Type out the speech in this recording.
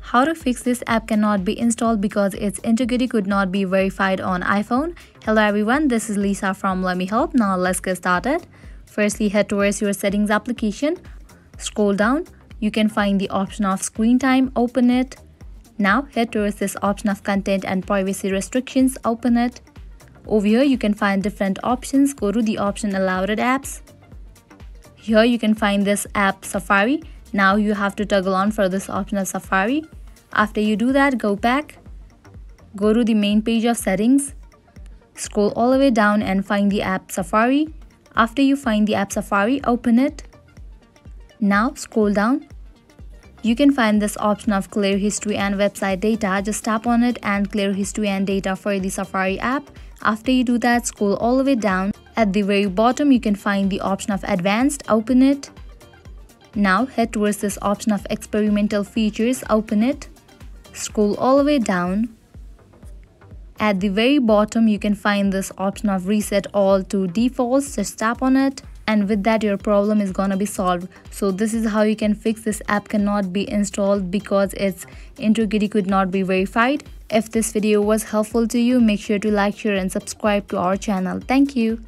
How to fix this app cannot be installed because its integrity could not be verified on iPhone. Hello everyone, this is Lisa from Let Me Help. Now let's get started. Firstly, head towards your settings application. Scroll down. You can find the option of screen time. Open it. Now head towards this option of content and privacy restrictions. Open it. Over here you can find different options. Go to the option allowed apps. Here you can find this app Safari. Now you have to toggle on for this option of Safari. After you do that, go back. Go to the main page of settings. Scroll all the way down and find the app Safari. After you find the app Safari, open it. Now scroll down. You can find this option of clear history and website data. Just tap on it and clear history and data for the Safari app. After you do that, scroll all the way down. At the very bottom, you can find the option of advanced. Open it. Now head towards this option of experimental features. Open it. Scroll all the way down. At the very bottom, you can find this option of reset all to defaults. Just tap on it. And with that, your problem is gonna be solved. So this is how you can fix this app cannot be installed because its integrity could not be verified. If this video was helpful to you, make sure to like, share and subscribe to our channel. Thank you.